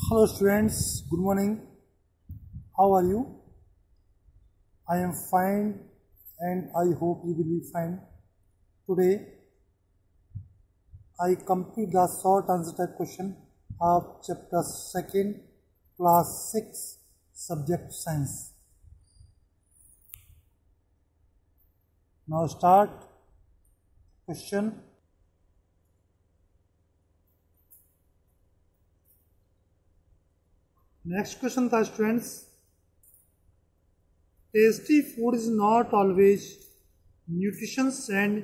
Hello students, good morning. How are you? I am fine and I hope you will be fine. Today I complete the short answer type question of chapter 2nd, class 6, subject science. Now start question. Next question था students. Tasty food is not always nutritious and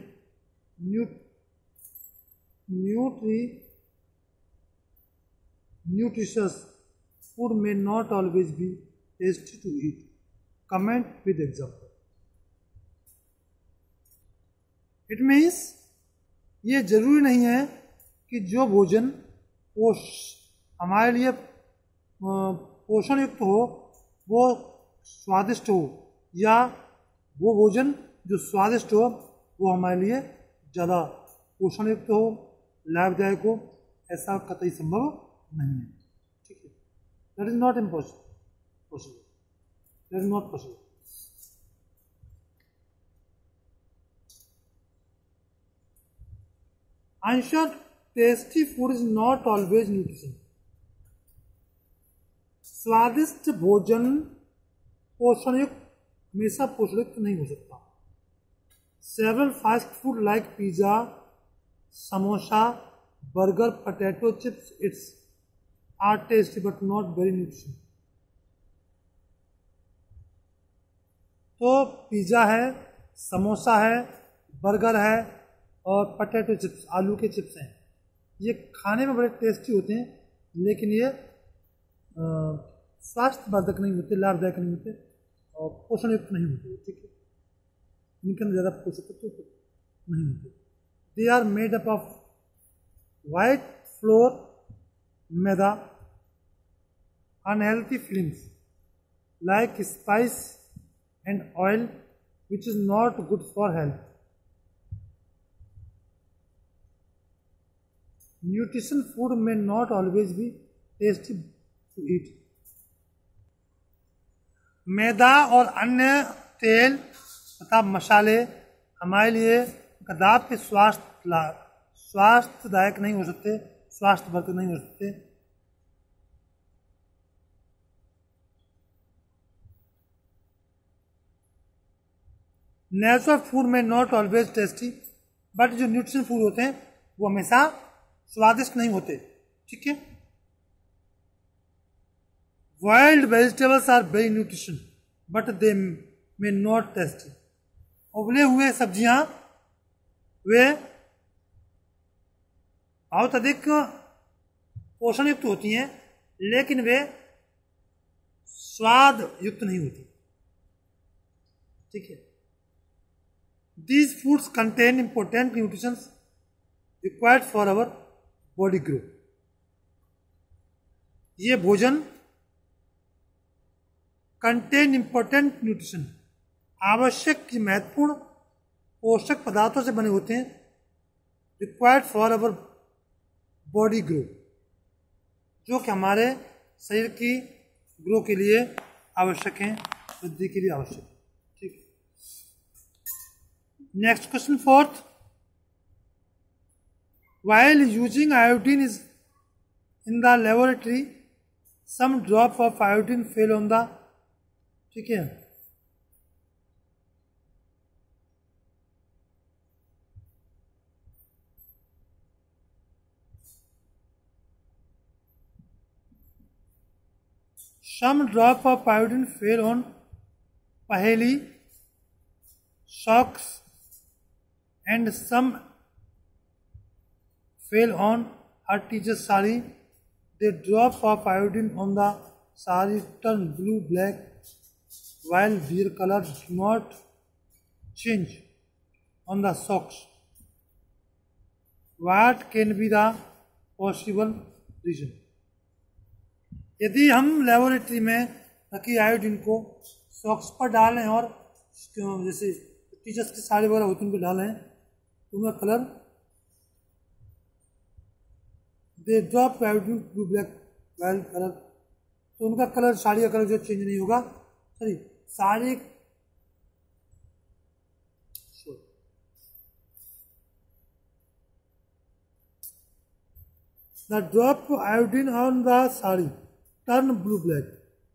nutritious. Food may not always be tasty to eat. Comment with example. It means ये जरूरी नहीं है कि जो भोजन हमारे लिए पोषण युक्त हो वो स्वादिष्ट हो, या वो भोजन जो स्वादिष्ट हो वो हमारे लिए ज़्यादा पोषण युक्त हो, लाभदायक हो, ऐसा कतई संभव नहीं है. ठीक है, that is not possible. That is not possible. Answer, tasty food is not always nutrition. स्वादिष्ट भोजन पोषणयुक्त हमेशा पोषणयुक्त नहीं हो सकता. Several fast food like pizza, samosa, burger, potato chips it's are tasty but not very nutrition. तो पिज्जा है, समोसा है, बर्गर है और पोटैटो चिप्स, आलू के चिप्स हैं. ये खाने में बड़े टेस्टी होते हैं, लेकिन ये स्वास्थ्यवर्धक नहीं होते, लाभदायक नहीं होते और पोषण युक्त नहीं होते. ठीक है, इनके अंदर ज़्यादा पोषक तत्व नहीं होते. They are made up of white flour, maida, unhealthy films like spice and oil which is not good for health. Nutrition food may not always be tasty to eat. मैदा और अन्य तेल तथा मसाले हमारे लिए कदापि स्वास्थ्यदायक नहीं हो सकते, स्वास्थ्यवर्धक नहीं हो सकते. Natural food may not always tasty, but जो न्यूट्रिशन फूड होते हैं वो हमेशा स्वादिष्ट नहीं होते. ठीक है. Wild vegetables are very nutrition but they may not tasty. उबले हुए सब्जियां वे बहुत अधिक पोषण युक्त होती हैं, लेकिन वे स्वाद युक्त नहीं होती. ठीक है. These foods contain important nutritions required for our body growth. ये भोजन कंटेन इंपॉर्टेंट न्यूट्रिशन, आवश्यक की महत्वपूर्ण पोषक पदार्थों से बने होते हैं, required for our body growth, जो कि हमारे शरीर की ग्रो के लिए आवश्यक हैं, वृद्धि के लिए आवश्यक है. ठीक है. Next question, fourth. While using iodine is in the laboratory, some drop of iodine fell on the. ठीक है. Some drop of iodine fell on paheli socks and some fell on her teacher's sari. The drop of iodine on the sari turned blue black, while their color did not change on the socks. What can be the possible reason? यदि हम laboratory में रखी iodine को socks पर डालें और जैसे teachers की साड़ी वगैरह होती है उनको डालें तो उनका colour they drop iodine blue black well colour, तो उनका कलर, साड़ी का कलर जो चेंज नहीं होगा, sorry sari, the drop iodine on the sari turn blue black,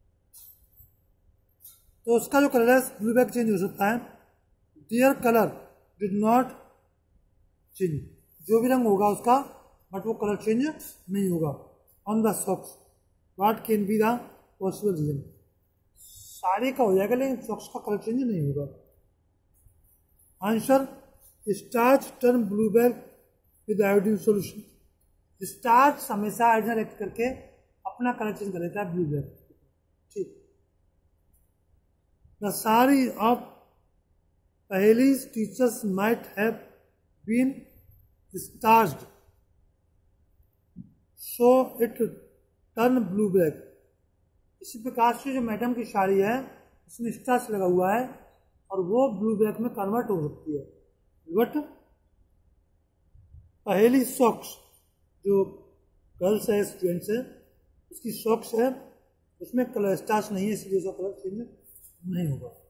तो उसका जो कलर है ब्लू ब्लैक चेंज हो सकता है। Dear colour did not change, जो भी रंग होगा उसका, बट वो कलर चेंज नहीं होगा। On the socks what can be the possible reason, sari का हो जाएगा लेकिन सॉक्स का कलर चेंज नहीं होगा। Answer starch turn blue black with iodine solution, starch हमेशा आयोडीन रिएक्ट करके अपना कलर चेंज कर देता है ब्लू ब्लैक। ठीक, द साड़ी ऑफ पहेलीज teachers might have been starched so it turn blue black, इसी प्रकार से जो मैडम की साड़ी है उसमें स्टार्च लगा हुआ है और वो ब्लू ब्लैक में कन्वर्ट हो सकती है। बट पहेली सॉक्स, जो गर्ल्स है, स्टूडेंट्स है, उसकी सॉक्स है, उसमें कलर स्टार्च नहीं है, इसलिए उसका कलर चेंज नहीं होगा।